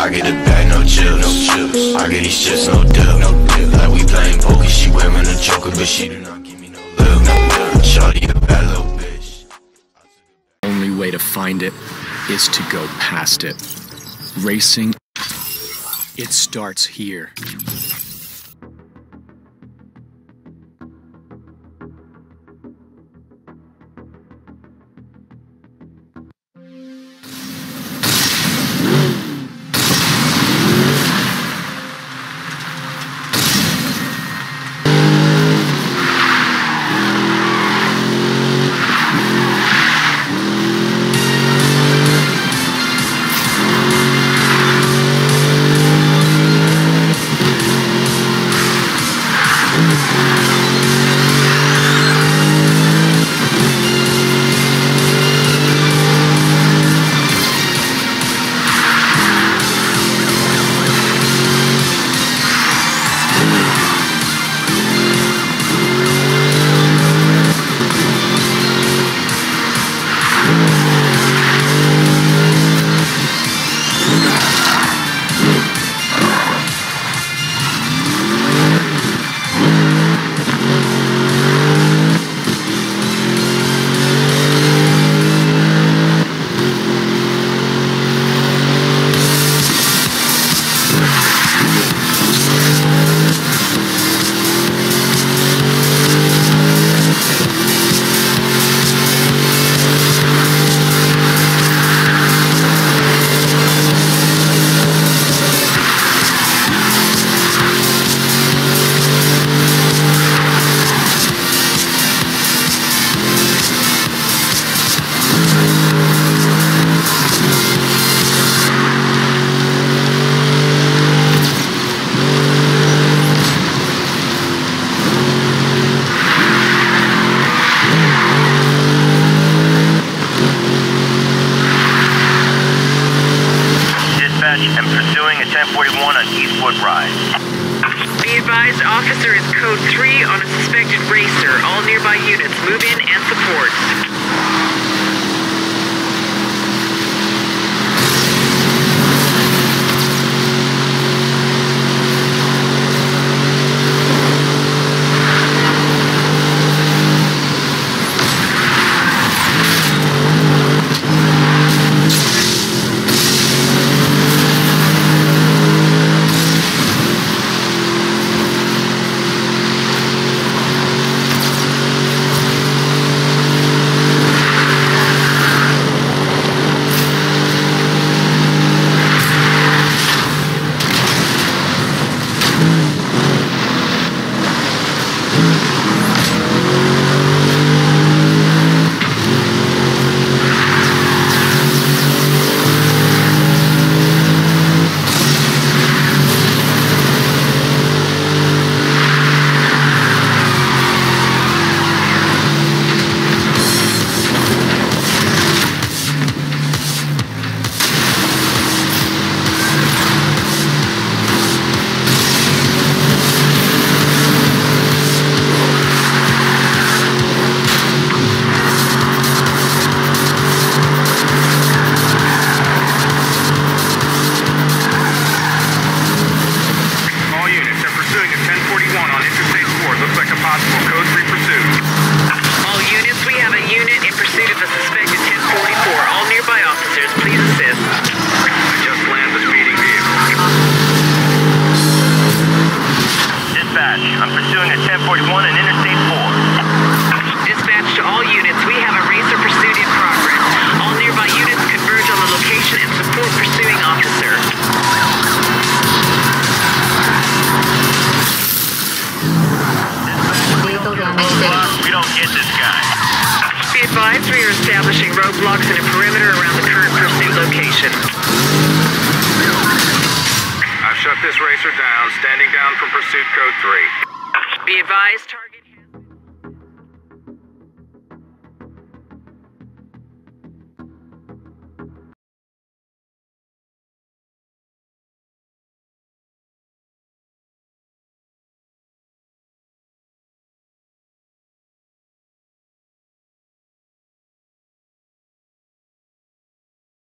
I get the bag, no chips. I get these chips, no dip. Like we playing poker, she wearing a joker, but she do not give me no lip. Shawty a bad little bitch. Only way to find it is to go past it. Racing, it starts here. And pursuing a 1041 on Eastwood Rise. Be advised, officer is code 3 on a suspected racer. All nearby units move in and support. I'm pursuing a 1041 on Interstate 4. Dispatch to all units. We have a racer pursuit in progress. All nearby units converge on the location and support pursuing officer. We don't get this guy. Be advised, we are establishing roadblocks in a perimeter around the current pursuit location. I've shut this racer down, standing down from pursuit code 3. Be advised, target